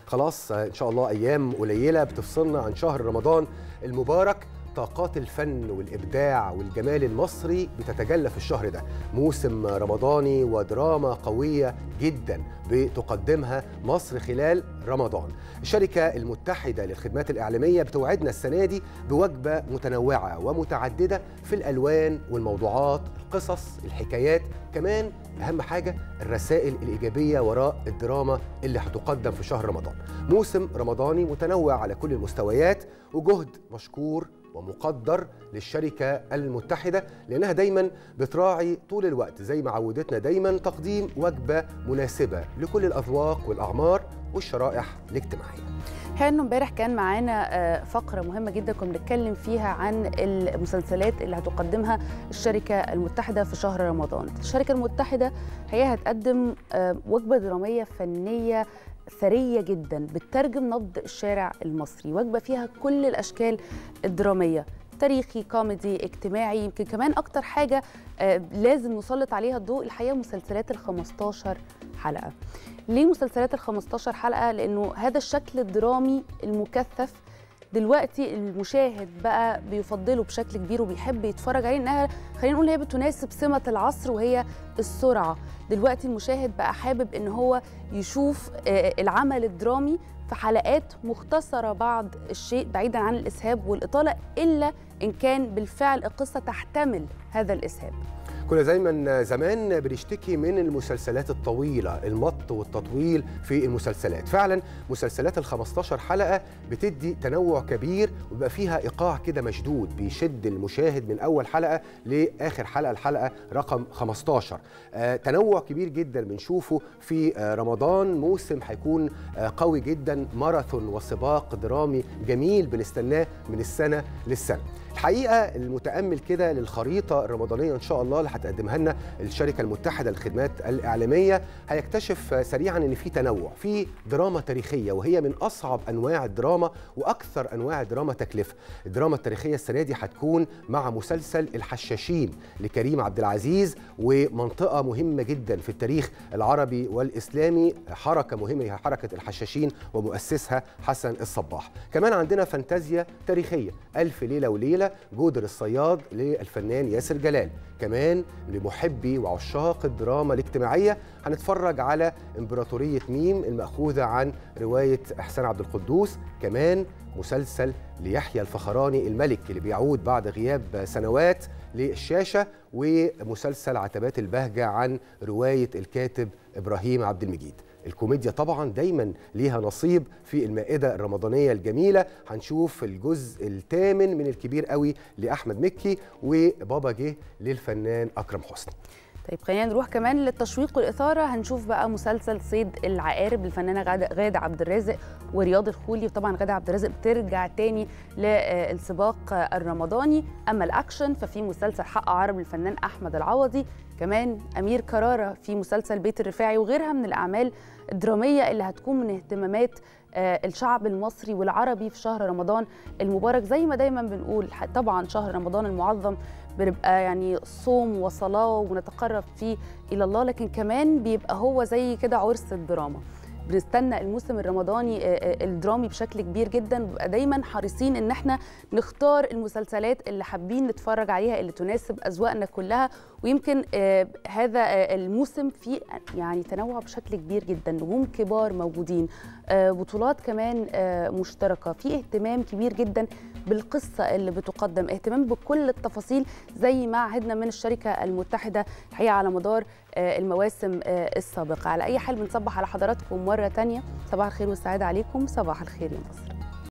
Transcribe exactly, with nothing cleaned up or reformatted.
خلاص ان شاء الله ايام قليله بتفصلنا عن شهر رمضان المبارك. طاقات الفن والإبداع والجمال المصري بتتجلى في الشهر ده. موسم رمضاني ودراما قوية جدا بتقدمها مصر خلال رمضان. الشركة المتحدة للخدمات الإعلامية بتوعدنا السنة دي بوجبة متنوعة ومتعددة في الألوان والموضوعات، القصص، الحكايات، كمان أهم حاجة الرسائل الإيجابية وراء الدراما اللي هتقدم في شهر رمضان. موسم رمضاني متنوع على كل المستويات، وجهد مشكور ومقدر للشركة المتحدة لأنها دايما بتراعي طول الوقت زي ما عودتنا دايما تقديم وجبة مناسبة لكل الأذواق والأعمار والشرائح الاجتماعية. حقيقة امبارح كان معانا فقرة مهمة جدا كنا بنتكلم فيها عن المسلسلات اللي هتقدمها الشركة المتحدة في شهر رمضان. الشركة المتحدة هي هتقدم وجبة درامية فنية ثرية جدا بتترجم نبض الشارع المصري، وجبة فيها كل الأشكال الدرامية، تاريخي، كوميدي، اجتماعي. يمكن كمان أكتر حاجة لازم نسلط عليها الضوء الحقيقة مسلسلات ال خمستاشر حلقة. ليه مسلسلات ال خمستاشر حلقة؟ لأنه هذا الشكل الدرامي المكثف دلوقتي المشاهد بقى بيفضله بشكل كبير وبيحب يتفرج عليه، انها خلينا نقول هي بتناسب سمة العصر وهي السرعة. دلوقتي المشاهد بقى حابب ان هو يشوف العمل الدرامي في حلقات مختصرة بعض الشيء بعيدا عن الإسهاب والإطالة، إلا إن كان بالفعل القصة تحتمل هذا الإسهاب. كنا دايما زمان بنشتكي من المسلسلات الطويلة، المط والتطويل في المسلسلات. فعلا مسلسلات ال خمستاشر حلقة بتدي تنوع كبير وبيبقى فيها إيقاع كده مشدود بيشد المشاهد من أول حلقة لآخر حلقة، الحلقة رقم خمستاشر. آه تنوع كبير جدا بنشوفه في آه رمضان. موسم هيكون آه قوي جدا، ماراثون وسباق درامي جميل بنستناه من السنة للسنة. الحقيقة المتأمل كده للخريطة الرمضانية إن شاء الله اللي هتقدمها لنا الشركة المتحدة للخدمات الإعلامية هيكتشف سريعا إن في تنوع، في دراما تاريخية وهي من أصعب أنواع الدراما وأكثر أنواع الدراما تكلفة. الدراما التاريخية السنة دي هتكون مع مسلسل الحشاشين لكريم عبد العزيز، ومنطقة مهمة جدا في التاريخ العربي والإسلامي، حركة مهمة هي حركة الحشاشين ومؤسسها حسن الصباح. كمان عندنا فانتازيا تاريخية، ألف ليلة وليلة، جودر الصياد للفنان ياسر جلال. كمان لمحبي وعشاق الدراما الاجتماعية هنتفرج على إمبراطورية ميم المأخوذة عن رواية إحسان عبد القدوس. كمان مسلسل ليحيى الفخراني الملك اللي بيعود بعد غياب سنوات للشاشة، ومسلسل عتبات البهجة عن رواية الكاتب إبراهيم عبد المجيد. الكوميديا طبعا دايما ليها نصيب في المائدة الرمضانية الجميلة. هنشوف الجزء الثامن من الكبير قوي لأحمد مكي، وبابا جه للفنان أكرم حسني. طيب خلينا نروح كمان للتشويق والإثارة. هنشوف بقى مسلسل صيد العقارب للفنانة غادة عبد الرازق ورياض الخولي. وطبعا غادة عبد الرازق بترجع تاني للسباق الرمضاني. أما الأكشن ففي مسلسل حق عرب للفنان أحمد العوضي، كمان أمير كرارة في مسلسل بيت الرفاعي، وغيرها من الأعمال الدرامية اللي هتكون من اهتمامات الشعب المصري والعربي في شهر رمضان المبارك. زي ما دايما بنقول طبعا شهر رمضان المعظم بنبقى يعني صوم وصلاة ونتقرب فيه إلى الله، لكن كمان بيبقى هو زي كده عرس الدراما. بنستنى الموسم الرمضاني الدرامي بشكل كبير جدا، بيبقى دايما حريصين ان احنا نختار المسلسلات اللي حابين نتفرج عليها اللي تناسب اذواقنا كلها. ويمكن هذا الموسم فيه يعني تنوع بشكل كبير جدا، نجوم كبار موجودين، بطولات كمان مشتركه، في اهتمام كبير جدا بالقصه اللي بتقدم، اهتمام بكل التفاصيل زي ما عهدنا من الشركه المتحده الحقيقه على مدار المواسم السابقه. على اي حال بنصبح على حضراتكم مره ثانيه، صباح الخير والسعاده عليكم، صباح الخير يا مصر.